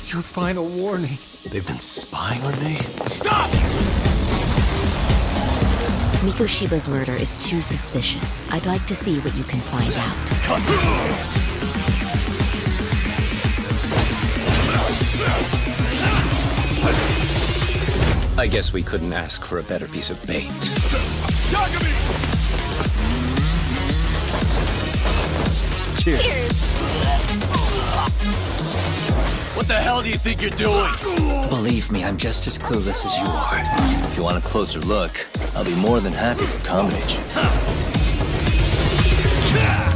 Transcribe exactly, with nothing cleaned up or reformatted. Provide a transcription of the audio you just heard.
is your final warning. They've been spying on me? Stop! Mikoshiba's murder is too suspicious. I'd like to see what you can find out. I guess we couldn't ask for a better piece of bait. Yagami! Cheers. Cheers. What the hell do you think you're doing? Believe me, I'm just as clueless as you are. If you want a closer look, I'll be more than happy to accommodate you.